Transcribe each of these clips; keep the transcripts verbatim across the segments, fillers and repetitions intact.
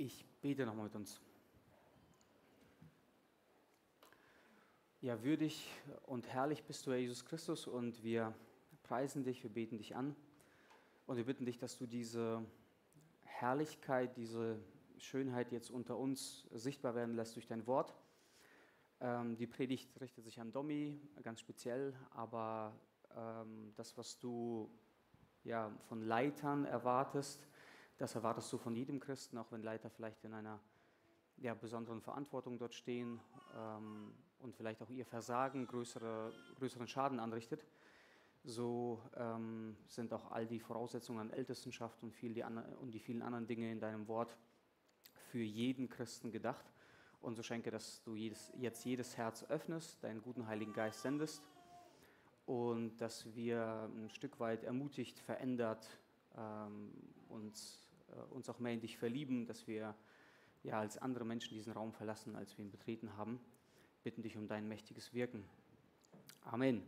Ich bete nochmal mit uns. Ja, würdig und herrlich bist du, Herr Jesus Christus, und wir preisen dich, wir beten dich an und wir bitten dich, dass du diese Herrlichkeit, diese Schönheit jetzt unter uns sichtbar werden lässt durch dein Wort. Ähm, die Predigt richtet sich an Domi, ganz speziell, aber ähm, das, was du ja, von Leitern erwartest, das erwartest du von jedem Christen, auch wenn Leiter vielleicht in einer ja, besonderen Verantwortung dort stehen ähm, und vielleicht auch ihr Versagen größere, größeren Schaden anrichtet. So ähm, sind auch all die Voraussetzungen an Ältestenschaft und, viel die andre, und die vielen anderen Dinge in deinem Wort für jeden Christen gedacht. Und so schenke, dass du jedes, jetzt jedes Herz öffnest, deinen guten Heiligen Geist sendest und dass wir ein Stück weit ermutigt, verändert, ähm, uns, äh, uns auch mehr in dich verlieben, dass wir ja, als andere Menschen diesen Raum verlassen, als wir ihn betreten haben. Bitten dich um dein mächtiges Wirken. Amen.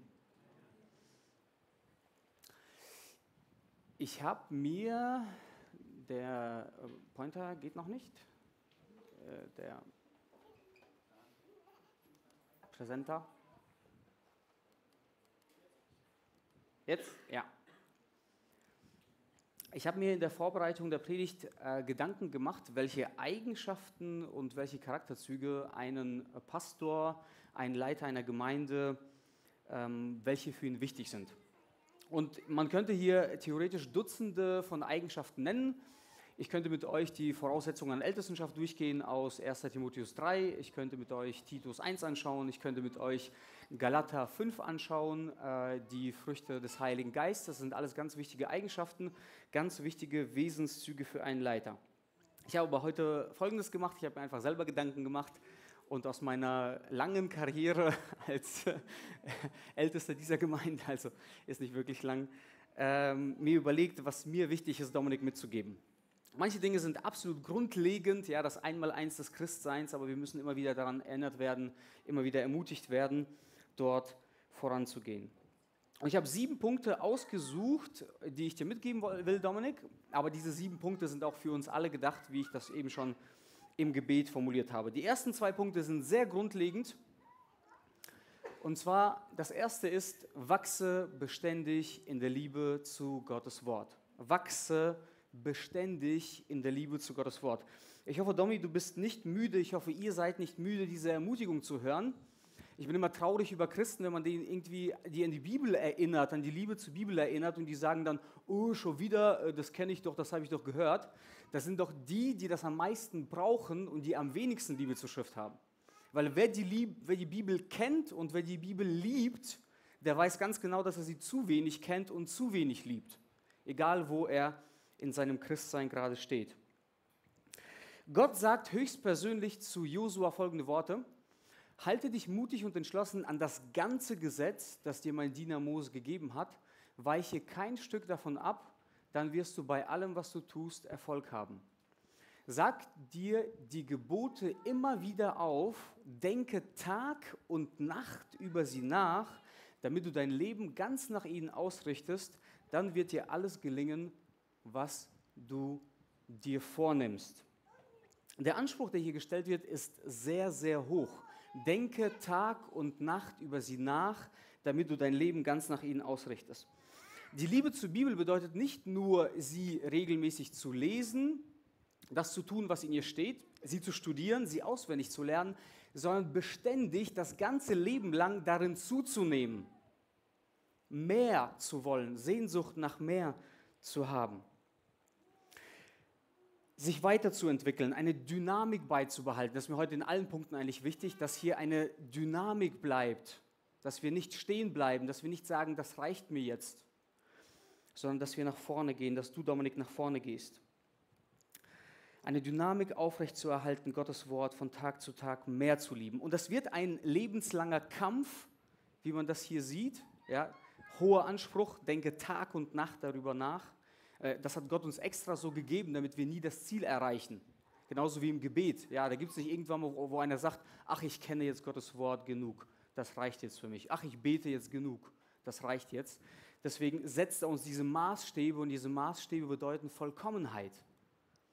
Ich habe mir, der Pointer geht noch nicht, äh, der Präsenter. Jetzt? Ja. Ich habe mir in der Vorbereitung der Predigt äh, Gedanken gemacht, welche Eigenschaften und welche Charakterzüge einen Pastor, einen Leiter einer Gemeinde, ähm, welche für ihn wichtig sind. Und man könnte hier theoretisch Dutzende von Eigenschaften nennen. Ich könnte mit euch die Voraussetzungen an Ältestenschaft durchgehen aus erster Timotheus drei, ich könnte mit euch Titus eins anschauen, ich könnte mit euch Galater fünf anschauen, äh, die Früchte des Heiligen Geistes, das sind alles ganz wichtige Eigenschaften, ganz wichtige Wesenszüge für einen Leiter. Ich habe aber heute Folgendes gemacht, ich habe mir einfach selber Gedanken gemacht und aus meiner langen Karriere als äh, Ältester dieser Gemeinde, also ist nicht wirklich lang, äh, mir überlegt, was mir wichtig ist, Dominik mitzugeben. Manche Dinge sind absolut grundlegend, ja, das Einmaleins des Christseins, aber wir müssen immer wieder daran erinnert werden, immer wieder ermutigt werden, dort voranzugehen. Und ich habe sieben Punkte ausgesucht, die ich dir mitgeben will, Dominik, aber diese sieben Punkte sind auch für uns alle gedacht, wie ich das eben schon im Gebet formuliert habe. Die ersten zwei Punkte sind sehr grundlegend, und zwar, das erste ist, wachse beständig in der Liebe zu Gottes Wort. Wachse beständig in der Liebe zu Gottes Wort. Ich hoffe, Domi, du bist nicht müde, ich hoffe, ihr seid nicht müde, diese Ermutigung zu hören. Ich bin immer traurig über Christen, wenn man denen irgendwie die an die Bibel erinnert, an die Liebe zur Bibel erinnert und die sagen dann, oh, schon wieder, das kenne ich doch, das habe ich doch gehört. Das sind doch die, die das am meisten brauchen und die am wenigsten Liebe zur Schrift haben. Weil wer die, Lieb- wer die Bibel kennt und wer die Bibel liebt, der weiß ganz genau, dass er sie zu wenig kennt und zu wenig liebt. Egal, wo er in seinem Christsein gerade steht. Gott sagt höchstpersönlich zu Josua folgende Worte: Halte dich mutig und entschlossen an das ganze Gesetz, das dir mein Diener Mose gegeben hat, weiche kein Stück davon ab, dann wirst du bei allem, was du tust, Erfolg haben. Sag dir die Gebote immer wieder auf, denke Tag und Nacht über sie nach, damit du dein Leben ganz nach ihnen ausrichtest, dann wird dir alles gelingen, was du dir vornimmst. Der Anspruch, der hier gestellt wird, ist sehr, sehr hoch. Denke Tag und Nacht über sie nach, damit du dein Leben ganz nach ihnen ausrichtest. Die Liebe zur Bibel bedeutet nicht nur, sie regelmäßig zu lesen, das zu tun, was in ihr steht, sie zu studieren, sie auswendig zu lernen, sondern beständig das ganze Leben lang darin zuzunehmen, mehr zu wollen, Sehnsucht nach mehr zu haben. Sich weiterzuentwickeln, eine Dynamik beizubehalten. Das ist mir heute in allen Punkten eigentlich wichtig, dass hier eine Dynamik bleibt, dass wir nicht stehen bleiben, dass wir nicht sagen, das reicht mir jetzt, sondern dass wir nach vorne gehen, dass du, Dominik, nach vorne gehst. Eine Dynamik aufrechtzuerhalten, Gottes Wort von Tag zu Tag mehr zu lieben. Und das wird ein lebenslanger Kampf, wie man das hier sieht. Ja, hoher Anspruch, denke Tag und Nacht darüber nach. Das hat Gott uns extra so gegeben, damit wir nie das Ziel erreichen. Genauso wie im Gebet. Ja, da gibt es nicht irgendwann, wo, wo einer sagt, ach, ich kenne jetzt Gottes Wort genug, das reicht jetzt für mich. Ach, ich bete jetzt genug, das reicht jetzt. Deswegen setzt er uns diese Maßstäbe und diese Maßstäbe bedeuten Vollkommenheit.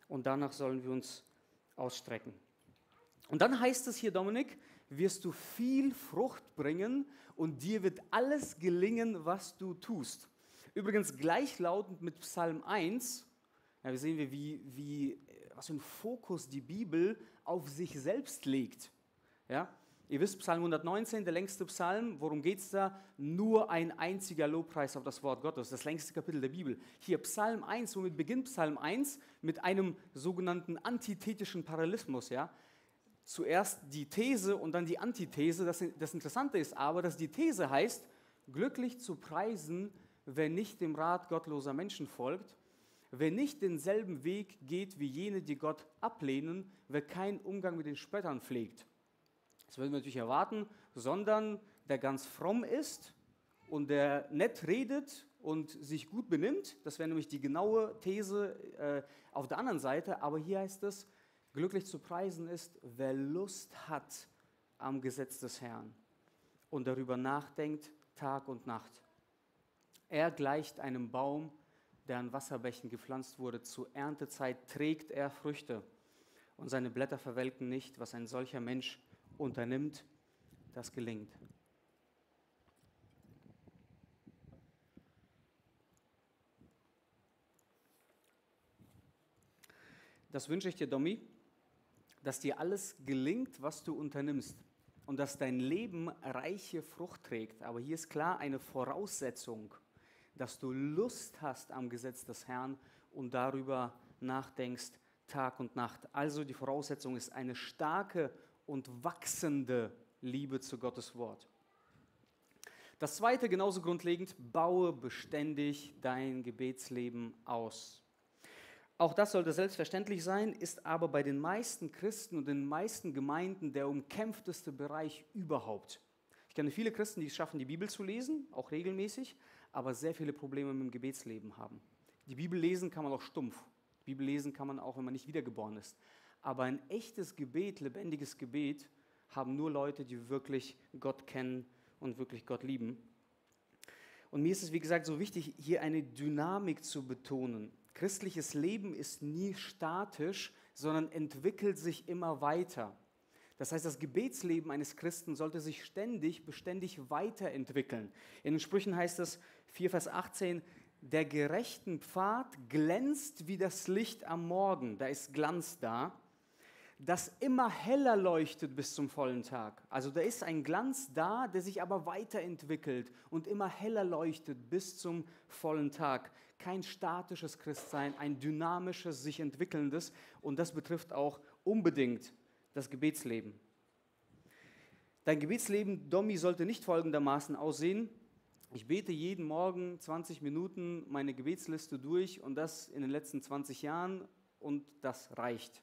und danach sollen wir uns ausstrecken. Und dann heißt es hier, Dominik, wirst du viel Frucht bringen und dir wird alles gelingen, was du tust. Übrigens gleichlautend mit Psalm eins, ja, wir sehen wir, wie, wie, was für einen Fokus die Bibel auf sich selbst legt. Ja? Ihr wisst, Psalm hundertneunzehn, der längste Psalm, worum geht es da? Nur ein einziger Lobpreis auf das Wort Gottes, das längste Kapitel der Bibel. Hier Psalm eins, womit beginnt Psalm eins? Mit einem sogenannten antithetischen Parallelismus. Ja? Zuerst die These und dann die Antithese. Das, das Interessante ist aber, dass die These heißt, glücklich zu preisen, wer nicht dem Rat gottloser Menschen folgt, wer nicht denselben Weg geht wie jene, die Gott ablehnen, wer keinen Umgang mit den Spöttern pflegt. Das würden wir natürlich erwarten, sondern der ganz fromm ist und der nett redet und sich gut benimmt. Das wäre nämlich die genaue These äh, auf der anderen Seite. Aber hier heißt es, glücklich zu preisen ist, wer Lust hat am Gesetz des Herrn und darüber nachdenkt Tag und Nacht. Er gleicht einem Baum, der an Wasserbächen gepflanzt wurde. Zur Erntezeit trägt er Früchte und seine Blätter verwelken nicht. Was ein solcher Mensch unternimmt, das gelingt. Das wünsche ich dir, Domi, dass dir alles gelingt, was du unternimmst und dass dein Leben reiche Frucht trägt. Aber hier ist klar eine Voraussetzung, dass du Lust hast am Gesetz des Herrn und darüber nachdenkst Tag und Nacht. Also die Voraussetzung ist eine starke und wachsende Liebe zu Gottes Wort. Das zweite, genauso grundlegend, baue beständig dein Gebetsleben aus. Auch das sollte selbstverständlich sein, ist aber bei den meisten Christen und den meisten Gemeinden der umkämpfteste Bereich überhaupt. Ich kenne viele Christen, die es schaffen, die Bibel zu lesen, auch regelmäßig, aber sehr viele Probleme mit dem Gebetsleben haben. Die Bibel lesen kann man auch stumpf. Die Bibel lesen kann man auch, wenn man nicht wiedergeboren ist. Aber ein echtes Gebet, lebendiges Gebet, haben nur Leute, die wirklich Gott kennen und wirklich Gott lieben. Und mir ist es, wie gesagt, so wichtig, hier eine Dynamik zu betonen. Christliches Leben ist nie statisch, sondern entwickelt sich immer weiter. Das heißt, das Gebetsleben eines Christen sollte sich ständig, beständig weiterentwickeln. In den Sprüchen heißt es, vier Vers achtzehn, der gerechten Pfad glänzt wie das Licht am Morgen. Da ist Glanz da. Das immer heller leuchtet bis zum vollen Tag. Also da ist ein Glanz da, der sich aber weiterentwickelt und immer heller leuchtet bis zum vollen Tag. Kein statisches Christsein, ein dynamisches, sich entwickelndes, und das betrifft auch unbedingt das Gebetsleben. Dein Gebetsleben, Domi, sollte nicht folgendermaßen aussehen: Ich bete jeden Morgen zwanzig Minuten meine Gebetsliste durch und das in den letzten zwanzig Jahren und das reicht.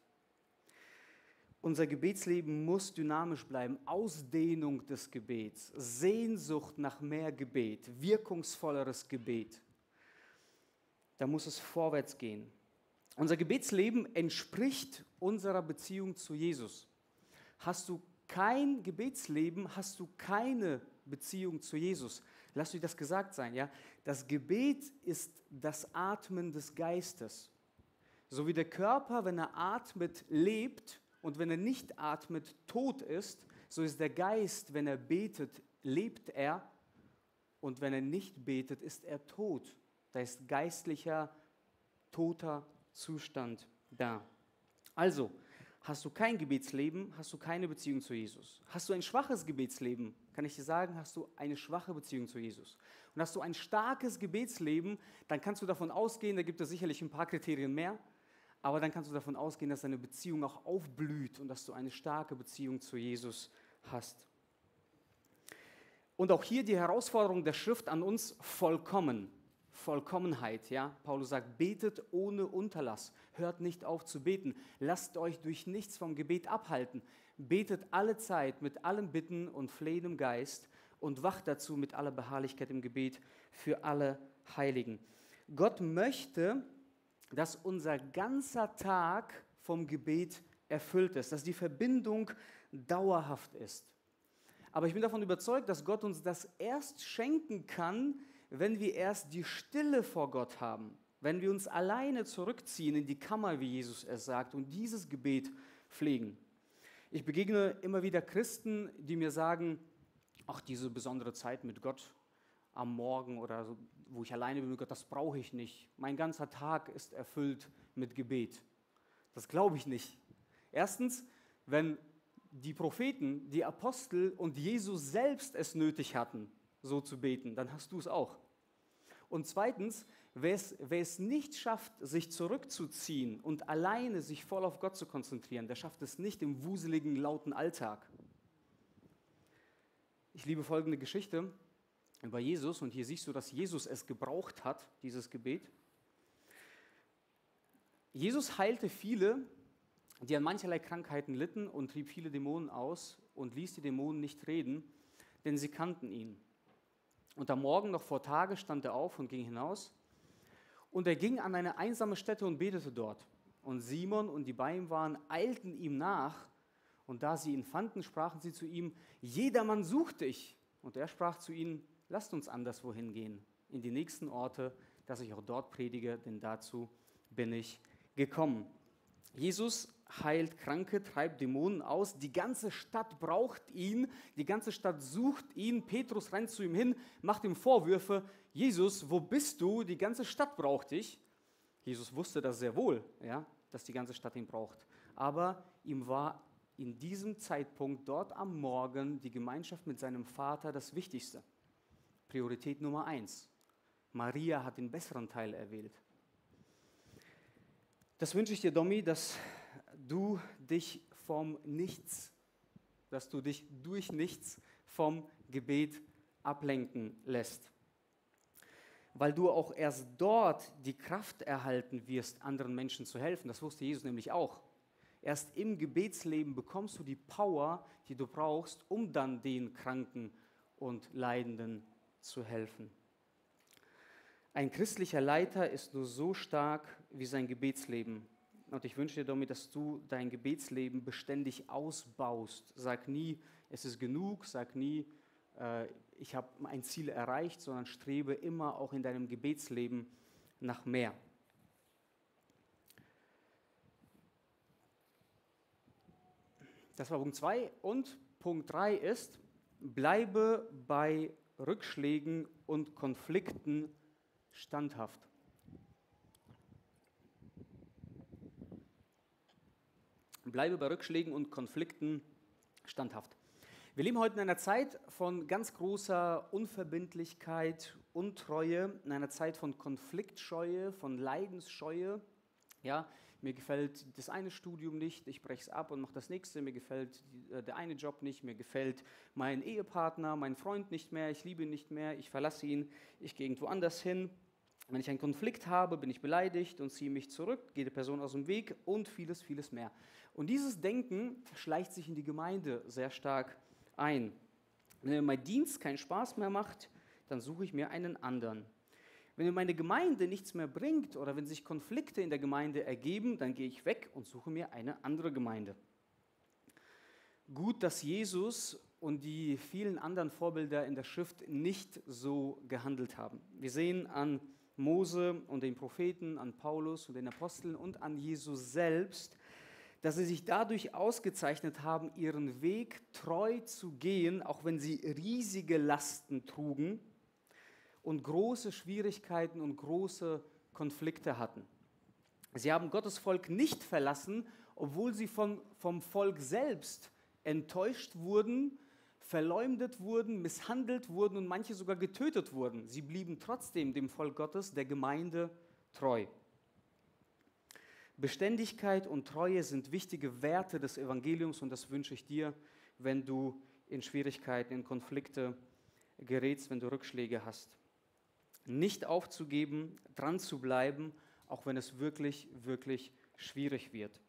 Unser Gebetsleben muss dynamisch bleiben, Ausdehnung des Gebets, Sehnsucht nach mehr Gebet, wirkungsvolleres Gebet. Da muss es vorwärts gehen. Unser Gebetsleben entspricht unserer Beziehung zu Jesus. Hast du kein Gebetsleben, hast du keine Beziehung zu Jesus. Lass euch das gesagt sein. Ja? Das Gebet ist das Atmen des Geistes. So wie der Körper, wenn er atmet, lebt, und wenn er nicht atmet, tot ist, so ist der Geist, wenn er betet, lebt er, und wenn er nicht betet, ist er tot. Da ist geistlicher, toter Zustand da. Also, hast du kein Gebetsleben, hast du keine Beziehung zu Jesus. Hast du ein schwaches Gebetsleben, kann ich dir sagen, hast du eine schwache Beziehung zu Jesus. Und hast du ein starkes Gebetsleben, dann kannst du davon ausgehen, da gibt es sicherlich ein paar Kriterien mehr, aber dann kannst du davon ausgehen, dass deine Beziehung auch aufblüht und dass du eine starke Beziehung zu Jesus hast. Und auch hier die Herausforderung der Schrift an uns: vollkommen. Vollkommenheit, ja. Paulus sagt, betet ohne Unterlass. Hört nicht auf zu beten. Lasst euch durch nichts vom Gebet abhalten. Betet alle Zeit mit allem Bitten und Flehen im Geist und wacht dazu mit aller Beharrlichkeit im Gebet für alle Heiligen. Gott möchte, dass unser ganzer Tag vom Gebet erfüllt ist, dass die Verbindung dauerhaft ist. Aber ich bin davon überzeugt, dass Gott uns das erst schenken kann, wenn wir erst die Stille vor Gott haben. wenn wir uns alleine zurückziehen in die Kammer, wie Jesus es sagt, und dieses Gebet pflegen. Ich begegne immer wieder Christen, die mir sagen, ach, diese besondere Zeit mit Gott am Morgen oder so, wo ich alleine bin mit Gott, das brauche ich nicht. Mein ganzer Tag ist erfüllt mit Gebet. Das glaube ich nicht. Erstens, wenn die Propheten, die Apostel und Jesus selbst es nötig hatten, so zu beten, dann hast du es auch. Und zweitens, wer es, wer es nicht schafft, sich zurückzuziehen und alleine sich voll auf Gott zu konzentrieren, der schafft es nicht im wuseligen, lauten Alltag. Ich liebe folgende Geschichte über Jesus und hier siehst du, dass Jesus es gebraucht hat, dieses Gebet. Jesus heilte viele, die an mancherlei Krankheiten litten und trieb viele Dämonen aus und ließ die Dämonen nicht reden, denn sie kannten ihn. Und am Morgen noch vor Tage stand er auf und ging hinaus. Und er ging an eine einsame Stätte und betete dort. Und Simon und die bei ihm waren, eilten ihm nach. Und da sie ihn fanden, sprachen sie zu ihm, jedermann sucht dich. Und er sprach zu ihnen, lasst uns anderswohin gehen, in die nächsten Orte, dass ich auch dort predige, denn dazu bin ich gekommen. Jesus heilt Kranke, treibt Dämonen aus, die ganze Stadt braucht ihn, die ganze Stadt sucht ihn, Petrus rennt zu ihm hin, macht ihm Vorwürfe, Jesus, wo bist du, die ganze Stadt braucht dich. Jesus wusste das sehr wohl, ja, dass die ganze Stadt ihn braucht, aber ihm war in diesem Zeitpunkt dort am Morgen die Gemeinschaft mit seinem Vater das Wichtigste. Priorität Nummer eins. Maria hat den besseren Teil erwählt. Das wünsche ich dir, Domi, dass du dich vom Nichts, dass du dich durch nichts vom Gebet ablenken lässt. Weil du auch erst dort die Kraft erhalten wirst, anderen Menschen zu helfen. Das wusste Jesus nämlich auch. Erst im Gebetsleben bekommst du die Power, die du brauchst, um dann den Kranken und Leidenden zu helfen. Ein christlicher Leiter ist nur so stark wie sein Gebetsleben. Und ich wünsche dir damit, dass du dein Gebetsleben beständig ausbaust. Sag nie, es ist genug, sag nie, äh, ich habe mein Ziel erreicht, sondern strebe immer auch in deinem Gebetsleben nach mehr. Das war Punkt zwei. Und Punkt drei ist, bleibe bei Rückschlägen und Konflikten standhaft. Bleibe bei Rückschlägen und Konflikten standhaft. Wir leben heute in einer Zeit von ganz großer Unverbindlichkeit, Untreue, in einer Zeit von Konfliktscheue, von Leidensscheue. Ja, mir gefällt das eine Studium nicht, ich breche es ab und mache das nächste. Mir gefällt der eine Job nicht, mir gefällt mein Ehepartner, mein Freund nicht mehr, ich liebe ihn nicht mehr, ich verlasse ihn, ich gehe irgendwo anders hin. Wenn ich einen Konflikt habe, bin ich beleidigt und ziehe mich zurück, gehe der Person aus dem Weg und vieles, vieles mehr. Und dieses Denken schleicht sich in die Gemeinde sehr stark ein. Wenn mir mein Dienst keinen Spaß mehr macht, dann suche ich mir einen anderen. Wenn mir meine Gemeinde nichts mehr bringt oder wenn sich Konflikte in der Gemeinde ergeben, dann gehe ich weg und suche mir eine andere Gemeinde. Gut, dass Jesus und die vielen anderen Vorbilder in der Schrift nicht so gehandelt haben. Wir sehen an Mose und den Propheten, an Paulus und den Aposteln und an Jesus selbst, dass sie sich dadurch ausgezeichnet haben, ihren Weg treu zu gehen, auch wenn sie riesige Lasten trugen und große Schwierigkeiten und große Konflikte hatten. Sie haben Gottes Volk nicht verlassen, obwohl sie von, vom Volk selbst enttäuscht wurden, verleumdet wurden, misshandelt wurden und manche sogar getötet wurden. Sie blieben trotzdem dem Volk Gottes, der Gemeinde, treu. Beständigkeit und Treue sind wichtige Werte des Evangeliums und das wünsche ich dir, wenn du in Schwierigkeiten, in Konflikte gerätst, wenn du Rückschläge hast. Nicht aufzugeben, dran zu bleiben, auch wenn es wirklich, wirklich schwierig wird.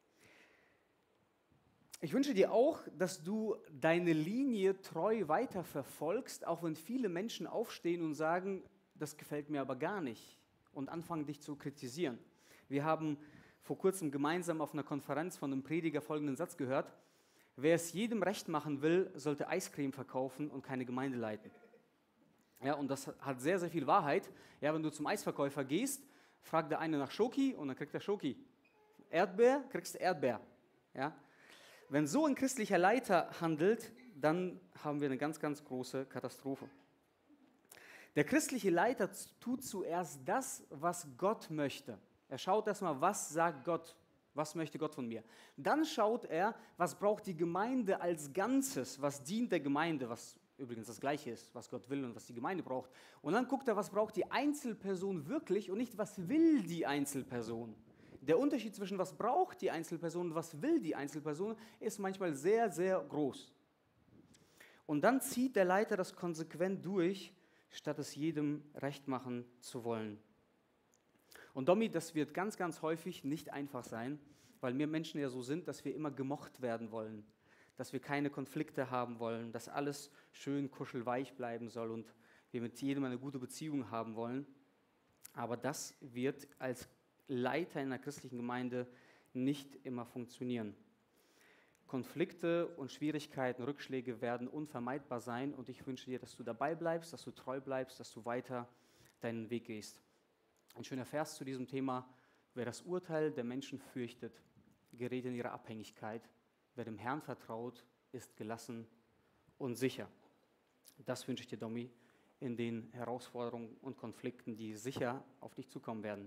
Ich wünsche dir auch, dass du deine Linie treu weiterverfolgst, auch wenn viele Menschen aufstehen und sagen, das gefällt mir aber gar nicht und anfangen, dich zu kritisieren. Wir haben vor kurzem gemeinsam auf einer Konferenz von einem Prediger folgenden Satz gehört: Wer es jedem recht machen will, sollte Eiscreme verkaufen und keine Gemeinde leiten. Ja, und das hat sehr, sehr viel Wahrheit. Ja, wenn du zum Eisverkäufer gehst, fragt der eine nach Schoki und dann kriegt er Schoki. Erdbeer, kriegst du Erdbeer. Ja? Wenn so ein christlicher Leiter handelt, dann haben wir eine ganz, ganz große Katastrophe. Der christliche Leiter tut zuerst das, was Gott möchte. Er schaut erstmal, was sagt Gott, was möchte Gott von mir. Dann schaut er, was braucht die Gemeinde als Ganzes, was dient der Gemeinde, was übrigens das Gleiche ist, was Gott will und was die Gemeinde braucht. Und dann guckt er, was braucht die Einzelperson wirklich und nicht, was will die Einzelperson. Der Unterschied zwischen was braucht die Einzelperson und was will die Einzelperson ist manchmal sehr, sehr groß. Und dann zieht der Leiter das konsequent durch, statt es jedem recht machen zu wollen. Und Domi, das wird ganz, ganz häufig nicht einfach sein, weil wir Menschen ja so sind, dass wir immer gemocht werden wollen, dass wir keine Konflikte haben wollen, dass alles schön kuschelweich bleiben soll und wir mit jedem eine gute Beziehung haben wollen. Aber das wird als Leiter in einer christlichen Gemeinde nicht immer funktionieren. Konflikte und Schwierigkeiten, Rückschläge werden unvermeidbar sein und ich wünsche dir, dass du dabei bleibst, dass du treu bleibst, dass du weiter deinen Weg gehst. Ein schöner Vers zu diesem Thema: Wer das Urteil der Menschen fürchtet, gerät in ihre Abhängigkeit. Wer dem Herrn vertraut, ist gelassen und sicher. Das wünsche ich dir, Domi, in den Herausforderungen und Konflikten, die sicher auf dich zukommen werden.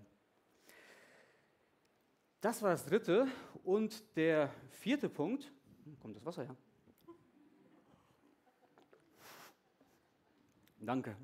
Das war das dritte und der vierte Punkt. Kommt das Wasser her? Danke.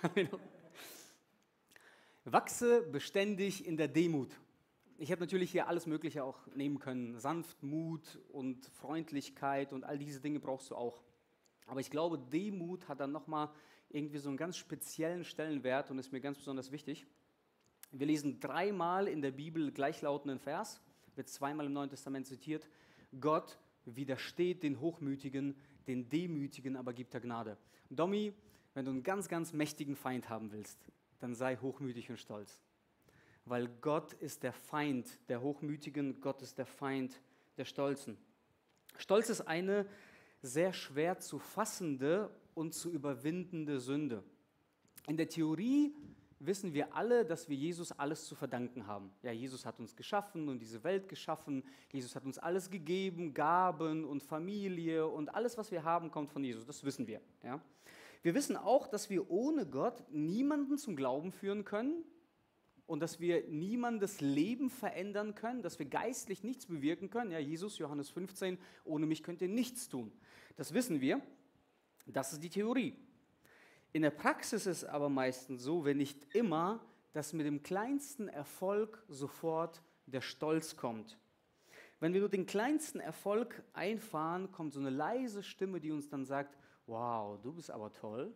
Wachse beständig in der Demut. Ich hätte natürlich hier alles Mögliche auch nehmen können. Sanftmut und Freundlichkeit und all diese Dinge brauchst du auch. Aber ich glaube, Demut hat dann nochmal irgendwie so einen ganz speziellen Stellenwert und ist mir ganz besonders wichtig. Wir lesen dreimal in der Bibel gleichlautenden Vers, wird zweimal im Neuen Testament zitiert. Gott widersteht den Hochmütigen, den Demütigen aber gibt er Gnade. Domi, wenn du einen ganz, ganz mächtigen Feind haben willst, dann sei hochmütig und stolz. Weil Gott ist der Feind der Hochmütigen, Gott ist der Feind der Stolzen. Stolz ist eine sehr schwer zu fassende und zu überwindende Sünde. In der Theorie wissen wir alle, dass wir Jesus alles zu verdanken haben. Ja, Jesus hat uns geschaffen und diese Welt geschaffen. Jesus hat uns alles gegeben, Gaben und Familie und alles, was wir haben, kommt von Jesus. Das wissen wir. Ja. Wir wissen auch, dass wir ohne Gott niemanden zum Glauben führen können und dass wir niemandes Leben verändern können, dass wir geistlich nichts bewirken können. Ja, Jesus, Johannes fünfzehn, ohne mich könnt ihr nichts tun. Das wissen wir. Das ist die Theorie. In der Praxis ist es aber meistens so, wenn nicht immer, dass mit dem kleinsten Erfolg sofort der Stolz kommt. Wenn wir nur den kleinsten Erfolg einfahren, kommt so eine leise Stimme, die uns dann sagt: Wow, du bist aber toll,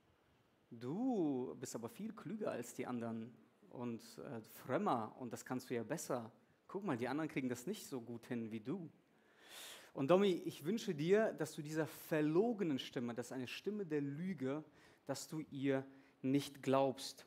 du bist aber viel klüger als die anderen und äh, frömmer und das kannst du ja besser. Guck mal, die anderen kriegen das nicht so gut hin wie du. Und Domi, ich wünsche dir, dass du dieser verlogenen Stimme, das ist eine Stimme der Lüge, dass du ihr nicht glaubst.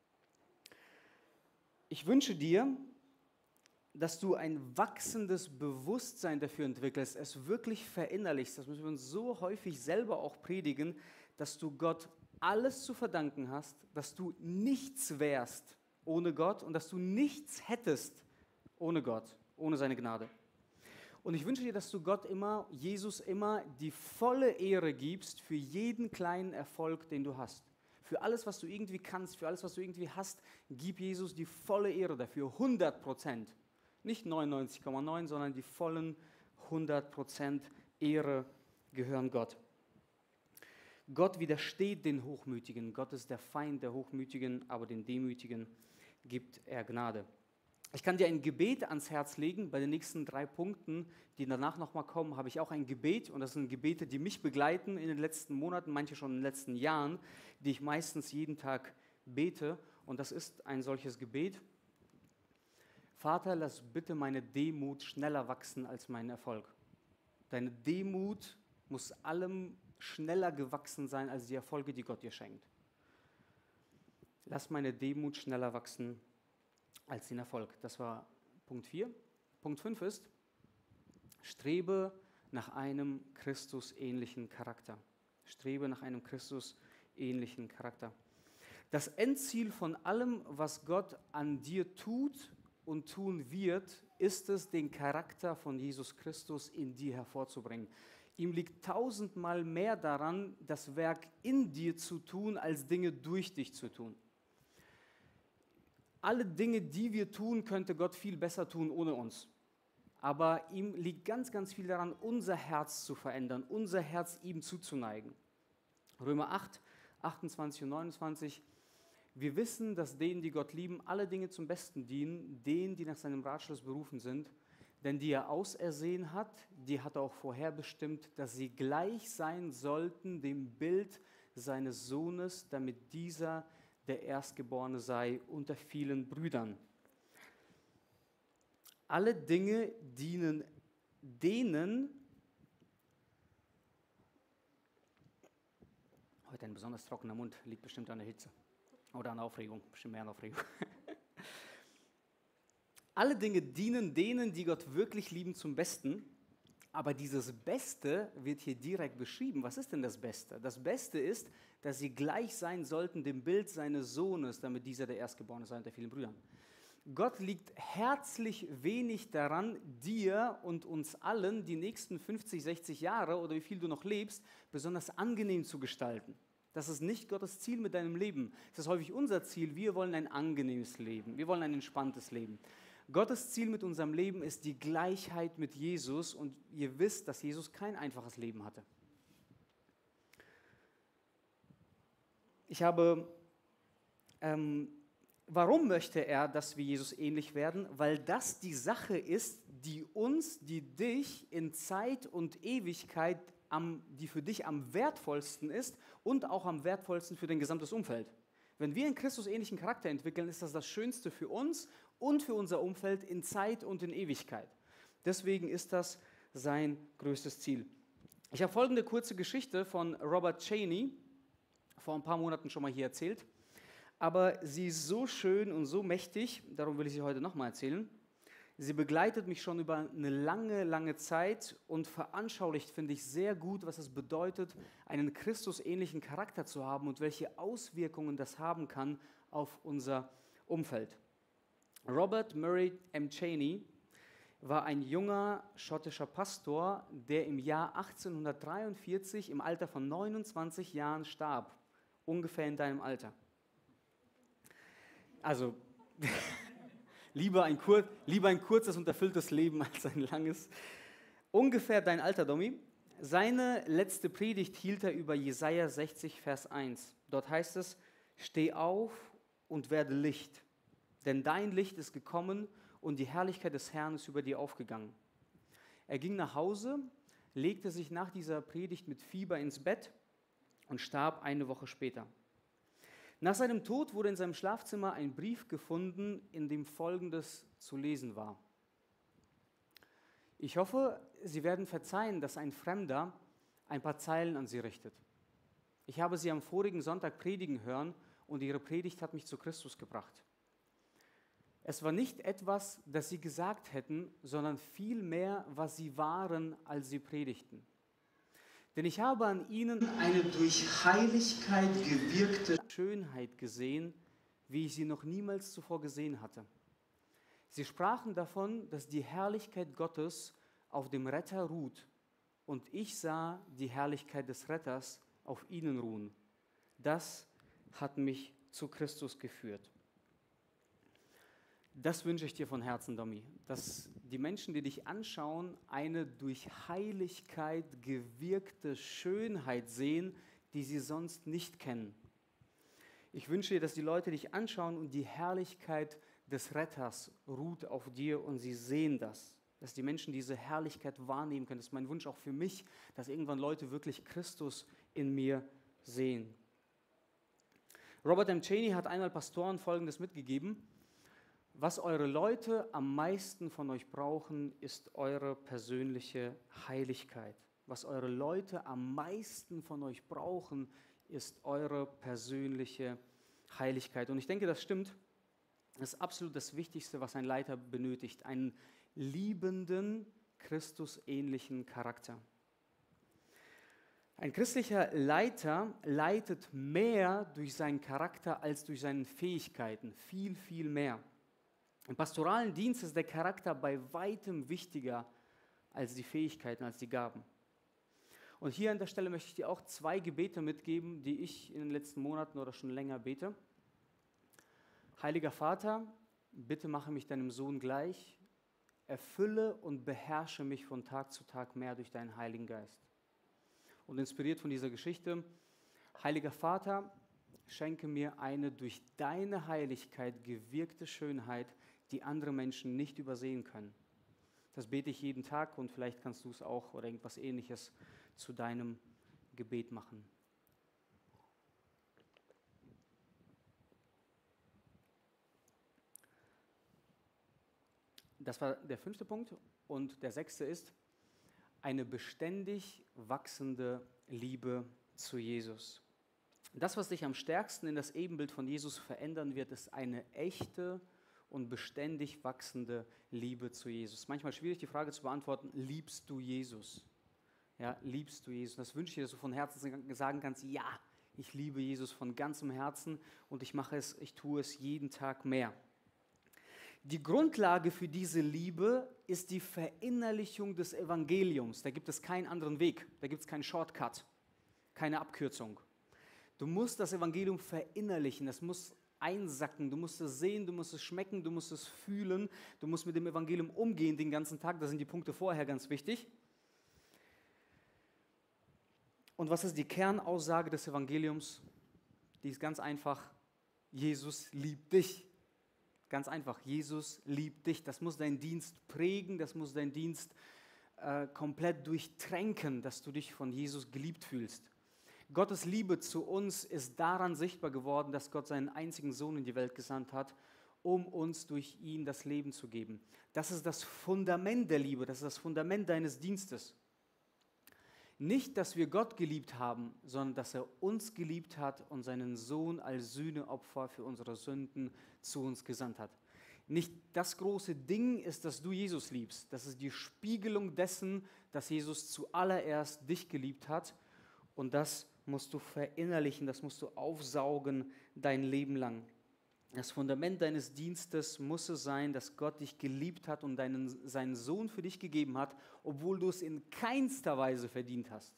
Ich wünsche dir, dass du ein wachsendes Bewusstsein dafür entwickelst, es wirklich verinnerlichst, das müssen wir uns so häufig selber auch predigen, dass du Gott alles zu verdanken hast, dass du nichts wärst ohne Gott und dass du nichts hättest ohne Gott, ohne seine Gnade. Und ich wünsche dir, dass du Gott immer, Jesus immer die volle Ehre gibst für jeden kleinen Erfolg, den du hast. Für alles, was du irgendwie kannst, für alles, was du irgendwie hast, gib Jesus die volle Ehre dafür, hundert Prozent. Nicht neunundneunzig Komma neun, sondern die vollen hundert Prozent Ehre gehören Gott. Gott widersteht den Hochmütigen. Gott ist der Feind der Hochmütigen, aber den Demütigen gibt er Gnade. Ich kann dir ein Gebet ans Herz legen. Bei den nächsten drei Punkten, die danach nochmal kommen, habe ich auch ein Gebet. Und das sind Gebete, die mich begleiten in den letzten Monaten, manche schon in den letzten Jahren, die ich meistens jeden Tag bete. Und das ist ein solches Gebet. Vater, lass bitte meine Demut schneller wachsen als mein Erfolg. Deine Demut muss allem schneller gewachsen sein als die Erfolge, die Gott dir schenkt. Lass meine Demut schneller wachsen als den Erfolg. Das war Punkt vier. Punkt fünf ist, strebe nach einem Christusähnlichen Charakter. Strebe nach einem Christusähnlichen Charakter. Das Endziel von allem, was Gott an dir tut und tun wird, ist es, den Charakter von Jesus Christus in dir hervorzubringen. Ihm liegt tausendmal mehr daran, das Werk in dir zu tun, als Dinge durch dich zu tun. Alle Dinge, die wir tun, könnte Gott viel besser tun ohne uns. Aber ihm liegt ganz, ganz viel daran, unser Herz zu verändern, unser Herz ihm zuzuneigen. Römer acht, achtundzwanzig und neunundzwanzig. Wir wissen, dass denen, die Gott lieben, alle Dinge zum Besten dienen, denen, die nach seinem Ratschluss berufen sind. Denn die er ausersehen hat, die hat er auch vorherbestimmt, dass sie gleich sein sollten dem Bild seines Sohnes, damit dieser der Erstgeborene sei unter vielen Brüdern. Alle Dinge dienen denen, heute ein besonders trockener Mund, liegt bestimmt an der Hitze oder an Aufregung, bestimmt mehr an Aufregung. Alle Dinge dienen denen, die Gott wirklich lieben, zum Besten. Aber dieses Beste wird hier direkt beschrieben. Was ist denn das Beste? Das Beste ist, dass sie gleich sein sollten dem Bild seines Sohnes, damit dieser der Erstgeborene sei unter vielen Brüdern. Gott liegt herzlich wenig daran, dir und uns allen die nächsten fünfzig, sechzig Jahre oder wie viel du noch lebst, besonders angenehm zu gestalten. Das ist nicht Gottes Ziel mit deinem Leben. Das ist häufig unser Ziel. Wir wollen ein angenehmes Leben. Wir wollen ein entspanntes Leben. Gottes Ziel mit unserem Leben ist die Gleichheit mit Jesus und ihr wisst, dass Jesus kein einfaches Leben hatte. Ich habe, ähm, warum möchte er, dass wir Jesus ähnlich werden? Weil das die Sache ist, die uns, die dich in Zeit und Ewigkeit, am, die für dich am wertvollsten ist und auch am wertvollsten für dein gesamtes Umfeld. Wenn wir einen Christus-ähnlichen Charakter entwickeln, ist das das Schönste für uns und für unser Umfeld in Zeit und in Ewigkeit. Deswegen ist das sein größtes Ziel. Ich habe folgende kurze Geschichte von Robert Cheney vor ein paar Monaten schon mal hier erzählt, aber sie ist so schön und so mächtig, darum will ich sie heute nochmal erzählen. Sie begleitet mich schon über eine lange, lange Zeit und veranschaulicht, finde ich, sehr gut, was es bedeutet, einen Christus-ähnlichen Charakter zu haben und welche Auswirkungen das haben kann auf unser Umfeld. Robert Murray M. Cheney war ein junger schottischer Pastor, der im Jahr achtzehnhundertdreiundvierzig im Alter von neunundzwanzig Jahren starb. Ungefähr in deinem Alter. Also, lieber, ein kur- lieber ein kurzes und erfülltes Leben als ein langes. Ungefähr dein Alter, Domi. Seine letzte Predigt hielt er über Jesaja sechzig, Vers eins. Dort heißt es, steh auf und werde Licht, denn dein Licht ist gekommen und die Herrlichkeit des Herrn ist über dir aufgegangen. Er ging nach Hause, legte sich nach dieser Predigt mit Fieber ins Bett und starb eine Woche später. Nach seinem Tod wurde in seinem Schlafzimmer ein Brief gefunden, in dem Folgendes zu lesen war. Ich hoffe, Sie werden verzeihen, dass ein Fremder ein paar Zeilen an Sie richtet. Ich habe Sie am vorigen Sonntag predigen hören und Ihre Predigt hat mich zu Christus gebracht. Es war nicht etwas, das Sie gesagt hätten, sondern vielmehr, was Sie waren, als Sie predigten. Denn ich habe an Ihnen eine durch Heiligkeit gewirkte Schönheit gesehen, wie ich sie noch niemals zuvor gesehen hatte. Sie sprachen davon, dass die Herrlichkeit Gottes auf dem Retter ruht, und ich sah die Herrlichkeit des Retters auf ihnen ruhen. Das hat mich zu Christus geführt. Das wünsche ich dir von Herzen, Domi, dass die Menschen, die dich anschauen, eine durch Heiligkeit gewirkte Schönheit sehen, die sie sonst nicht kennen. Ich wünsche dir, dass die Leute dich anschauen und die Herrlichkeit des Retters ruht auf dir und sie sehen das. Dass die Menschen diese Herrlichkeit wahrnehmen können. Das ist mein Wunsch auch für mich, dass irgendwann Leute wirklich Christus in mir sehen. Robert M. Cheney hat einmal Pastoren Folgendes mitgegeben: Was eure Leute am meisten von euch brauchen, ist eure persönliche Heiligkeit. Was eure Leute am meisten von euch brauchen, ist eure persönliche Heiligkeit. Und ich denke, das stimmt. Das ist absolut das Wichtigste, was ein Leiter benötigt. Einen liebenden, Christusähnlichen Charakter. Ein christlicher Leiter leitet mehr durch seinen Charakter als durch seine Fähigkeiten. Viel, viel mehr. Im pastoralen Dienst ist der Charakter bei weitem wichtiger als die Fähigkeiten, als die Gaben. Und hier an der Stelle möchte ich dir auch zwei Gebete mitgeben, die ich in den letzten Monaten oder schon länger bete. Heiliger Vater, bitte mache mich deinem Sohn gleich, erfülle und beherrsche mich von Tag zu Tag mehr durch deinen Heiligen Geist. Und inspiriert von dieser Geschichte, Heiliger Vater, schenke mir eine durch deine Heiligkeit gewirkte Schönheit, die andere Menschen nicht übersehen können. Das bete ich jeden Tag und vielleicht kannst du es auch oder irgendwas Ähnliches zu deinem Gebet machen. Das war der fünfte Punkt. Und der sechste ist eine beständig wachsende Liebe zu Jesus. Das, was dich am stärksten in das Ebenbild von Jesus verändern wird, ist eine echte und beständig wachsende Liebe zu Jesus. Manchmal schwierig, die Frage zu beantworten, liebst du Jesus? Ja, liebst du Jesus? Das wünsche ich dir, dass du von Herzen sagen kannst, ja, ich liebe Jesus von ganzem Herzen und ich mache es, ich tue es jeden Tag mehr. Die Grundlage für diese Liebe ist die Verinnerlichung des Evangeliums. Da gibt es keinen anderen Weg, da gibt es keinen Shortcut, keine Abkürzung. Du musst das Evangelium verinnerlichen, das muss einsacken, du musst es sehen, du musst es schmecken, du musst es fühlen, du musst mit dem Evangelium umgehen den ganzen Tag, da sind die Punkte vorher ganz wichtig. Und was ist die Kernaussage des Evangeliums? Die ist ganz einfach, Jesus liebt dich. Ganz einfach, Jesus liebt dich. Das muss deinen Dienst prägen, das muss deinen Dienst äh, komplett durchtränken, dass du dich von Jesus geliebt fühlst. Gottes Liebe zu uns ist daran sichtbar geworden, dass Gott seinen einzigen Sohn in die Welt gesandt hat, um uns durch ihn das Leben zu geben. Das ist das Fundament der Liebe, das ist das Fundament deines Dienstes. Nicht, dass wir Gott geliebt haben, sondern dass er uns geliebt hat und seinen Sohn als Sühneopfer für unsere Sünden zu uns gesandt hat. Nicht das große Ding ist, dass du Jesus liebst. Das ist die Spiegelung dessen, dass Jesus zuallererst dich geliebt hat. Und das musst du verinnerlichen, das musst du aufsaugen dein Leben lang. Das Fundament deines Dienstes muss es sein, dass Gott dich geliebt hat und deinen, seinen Sohn für dich gegeben hat, obwohl du es in keinster Weise verdient hast.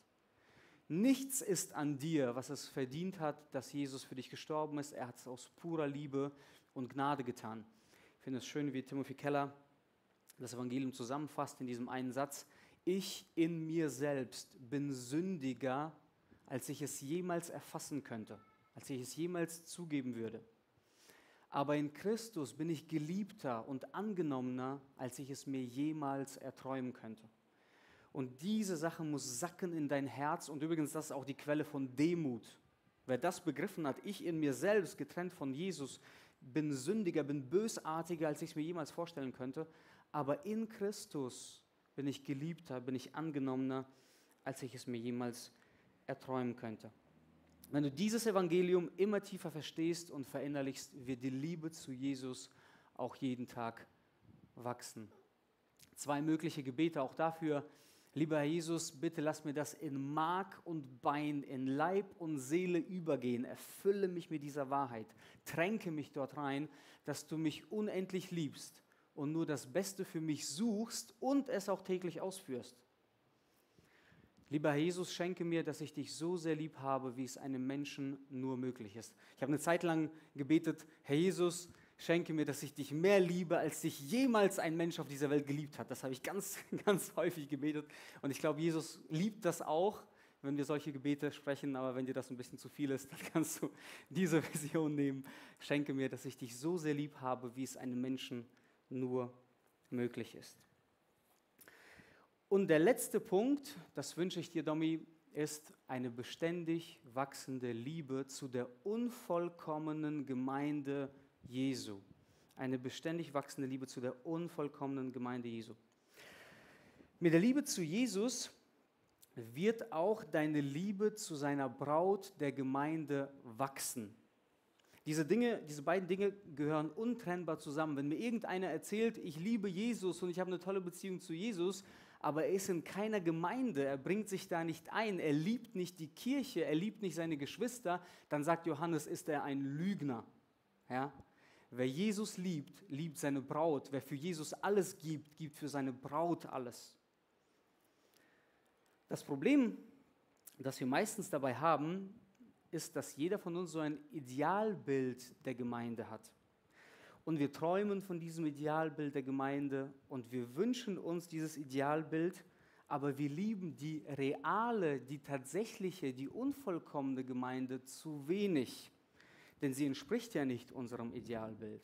Nichts ist an dir, was es verdient hat, dass Jesus für dich gestorben ist. Er hat es aus purer Liebe und Gnade getan. Ich finde es schön, wie Timothy Keller das Evangelium zusammenfasst in diesem einen Satz. Ich in mir selbst bin sündiger, als ich es jemals erfassen könnte, als ich es jemals zugeben würde. Aber in Christus bin ich geliebter und angenommener, als ich es mir jemals erträumen könnte. Und diese Sache muss sacken in dein Herz. Und übrigens, das ist auch die Quelle von Demut. Wer das begriffen hat, ich in mir selbst, getrennt von Jesus, bin sündiger, bin bösartiger, als ich es mir jemals vorstellen könnte. Aber in Christus bin ich geliebter, bin ich angenommener, als ich es mir jemals erträumen könnte. Wenn du dieses Evangelium immer tiefer verstehst und verinnerlichst, wird die Liebe zu Jesus auch jeden Tag wachsen. Zwei mögliche Gebete auch dafür. Lieber Herr Jesus, bitte lass mir das in Mark und Bein, in Leib und Seele übergehen. Erfülle mich mit dieser Wahrheit. Tränke mich dort rein, dass du mich unendlich liebst und nur das Beste für mich suchst und es auch täglich ausführst. Lieber Herr Jesus, schenke mir, dass ich dich so sehr lieb habe, wie es einem Menschen nur möglich ist. Ich habe eine Zeit lang gebetet, Herr Jesus, schenke mir, dass ich dich mehr liebe, als dich jemals ein Mensch auf dieser Welt geliebt hat. Das habe ich ganz, ganz häufig gebetet. Und ich glaube, Jesus liebt das auch, wenn wir solche Gebete sprechen. Aber wenn dir das ein bisschen zu viel ist, dann kannst du diese Vision nehmen. Schenke mir, dass ich dich so sehr lieb habe, wie es einem Menschen nur möglich ist. Und der letzte Punkt, das wünsche ich dir, Domi, ist eine beständig wachsende Liebe zu der unvollkommenen Gemeinde Jesu. Eine beständig wachsende Liebe zu der unvollkommenen Gemeinde Jesu. Mit der Liebe zu Jesus wird auch deine Liebe zu seiner Braut, der Gemeinde, wachsen. Diese Dinge, diese beiden Dinge gehören untrennbar zusammen. Wenn mir irgendeiner erzählt, ich liebe Jesus und ich habe eine tolle Beziehung zu Jesus, aber er ist in keiner Gemeinde, er bringt sich da nicht ein, er liebt nicht die Kirche, er liebt nicht seine Geschwister, dann sagt Johannes, ist er ein Lügner. Ja? Wer Jesus liebt, liebt seine Braut. Wer für Jesus alles gibt, gibt für seine Braut alles. Das Problem, das wir meistens dabei haben, ist, dass jeder von uns so ein Idealbild der Gemeinde hat. Und wir träumen von diesem Idealbild der Gemeinde und wir wünschen uns dieses Idealbild, aber wir lieben die reale, die tatsächliche, die unvollkommene Gemeinde zu wenig, denn sie entspricht ja nicht unserem Idealbild.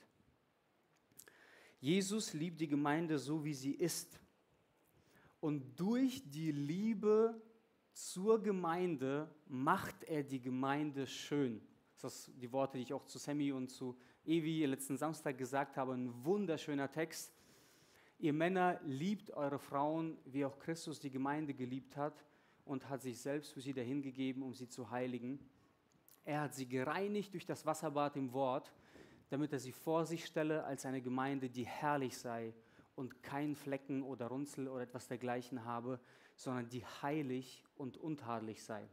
Jesus liebt die Gemeinde so, wie sie ist. Und durch die Liebe zur Gemeinde macht er die Gemeinde schön. Das sind die Worte, die ich auch zu Sammy und zu Evi letzten Samstag gesagt habe. Ein wunderschöner Text. Ihr Männer, liebt eure Frauen, wie auch Christus die Gemeinde geliebt hat und hat sich selbst für sie dahingegeben, um sie zu heiligen. Er hat sie gereinigt durch das Wasserbad im Wort, damit er sie vor sich stelle als eine Gemeinde, die herrlich sei und kein Flecken oder Runzel oder etwas dergleichen habe, sondern die heilig und untadelig sei.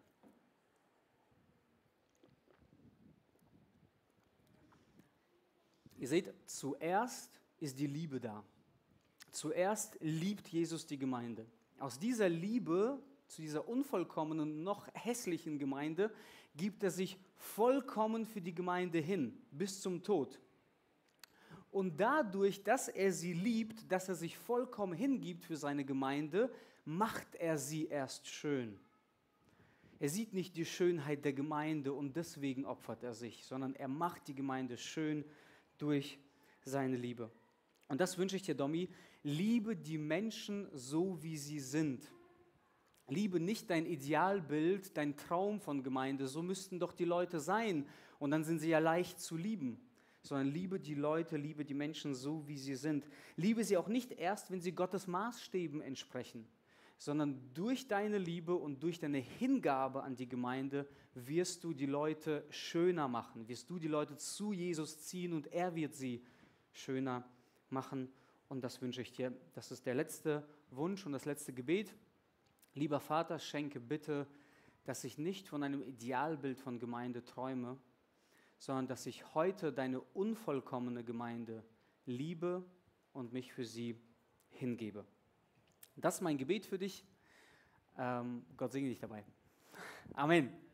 Ihr seht, zuerst ist die Liebe da. Zuerst liebt Jesus die Gemeinde. Aus dieser Liebe zu dieser unvollkommenen, noch hässlichen Gemeinde gibt er sich vollkommen für die Gemeinde hin, bis zum Tod. Und dadurch, dass er sie liebt, dass er sich vollkommen hingibt für seine Gemeinde, macht er sie erst schön. Er sieht nicht die Schönheit der Gemeinde und deswegen opfert er sich, sondern er macht die Gemeinde schön durch seine Liebe. Und das wünsche ich dir, Domi, liebe die Menschen so, wie sie sind. Liebe nicht dein Idealbild, dein Traum von Gemeinde, so müssten doch die Leute sein und dann sind sie ja leicht zu lieben, sondern liebe die Leute, liebe die Menschen so, wie sie sind. Liebe sie auch nicht erst, wenn sie Gottes Maßstäben entsprechen, sondern durch deine Liebe und durch deine Hingabe an die Gemeinde wirst du die Leute schöner machen, wirst du die Leute zu Jesus ziehen und er wird sie schöner machen. Und das wünsche ich dir. Das ist der letzte Wunsch und das letzte Gebet. Lieber Vater, schenke bitte, dass ich nicht von einem Idealbild von Gemeinde träume, sondern dass ich heute deine unvollkommene Gemeinde liebe und mich für sie hingebe. Das ist mein Gebet für dich. Ähm, Gott segne dich dabei. Amen.